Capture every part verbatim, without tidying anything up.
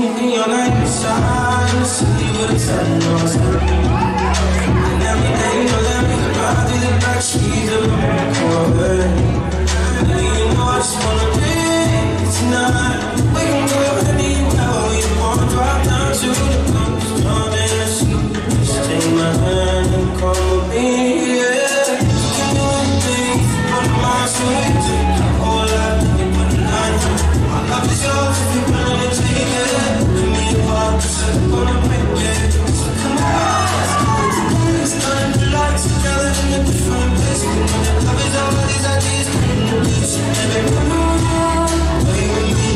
me neon light shine in the city with the sun on top. And every day you let me ride through the back streets of the corner. And you know I just wanna live tonight. We can go anywhere we want, drop down to the coast, jump in the sea. Just take my hand and come with me, yeah. You can do anything, put my sweet take your whole life, you put it on you. My love is yours if you're willing to take it. Give me a heart, cause I'm gonna break it. So come on, let's go together. Let's turn the lights together in a different place. Love is all of these ideas, come to me. So baby, come on, play with me.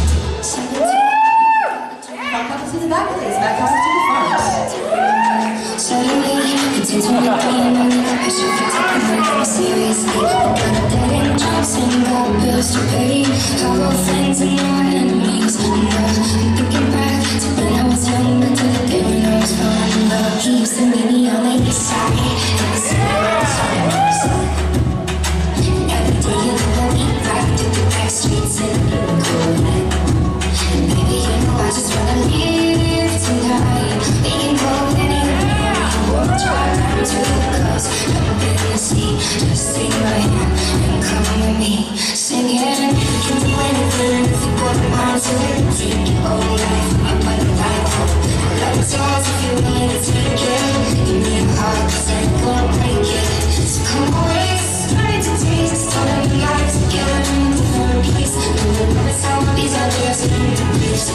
Back up to the back, please. Back up to the front. Suddenly, it's into my brain. I should be taking my life seriously. Got a dead end jobs and got bills to pay. How about friends and my enemies? And I'm thinking back to when I was young, but to the day when I was falling in love. He used to meet me on the east side. And the city was on. Every day you let me ride through the back streets in the cold night. Baby, you know I just wanna live tonight. We can go anywhere. We'll drive down to the coast, jump in the sea. Just take my hand and come with me. Singing, we can do anything if you put your mind to it. Take your whole life, I'm by the light. Love is yours if you're willing to take it. Give me a heart, cause I ain't gonna break it. So come on, let's try to taste this time of life together in a different place. It's all these others in the place.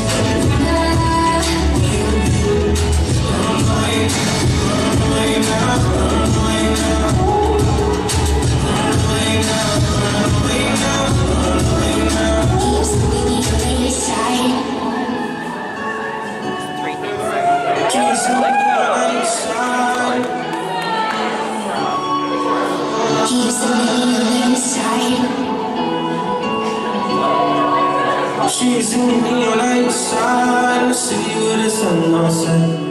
She's in the neon light side in the city with the sun on set.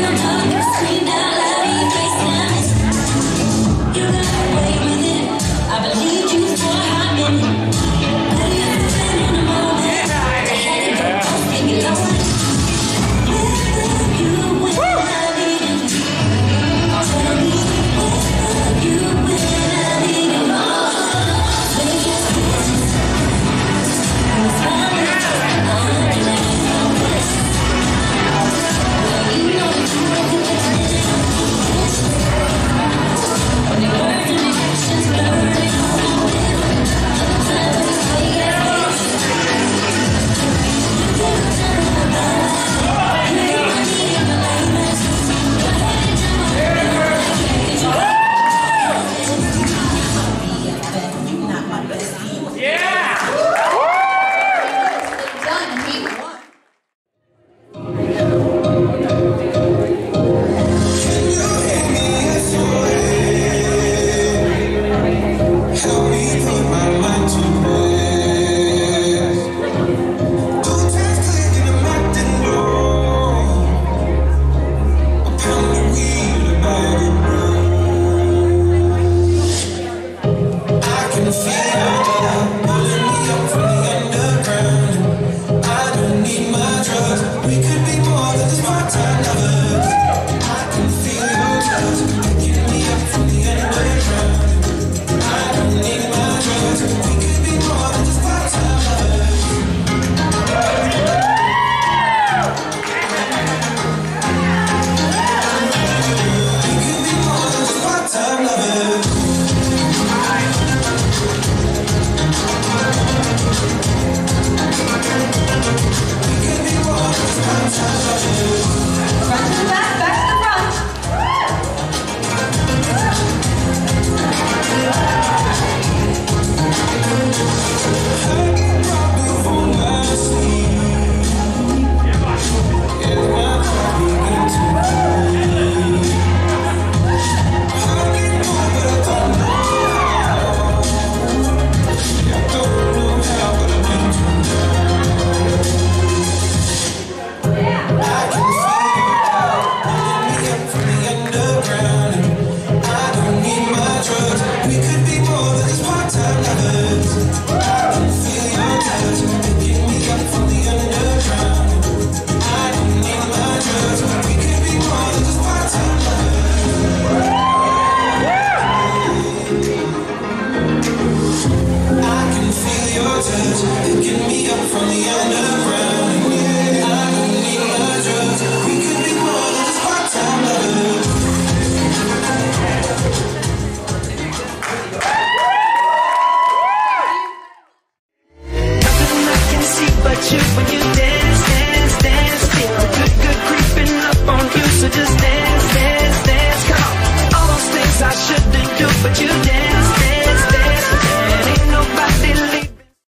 But you, when you